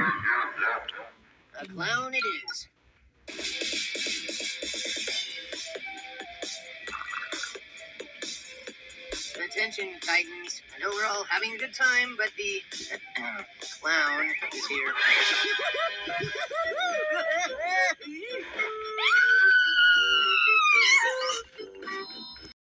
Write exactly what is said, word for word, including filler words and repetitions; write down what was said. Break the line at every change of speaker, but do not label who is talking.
A clown it is. Attention, Titans. I know we're all having a good time, but the clown is here.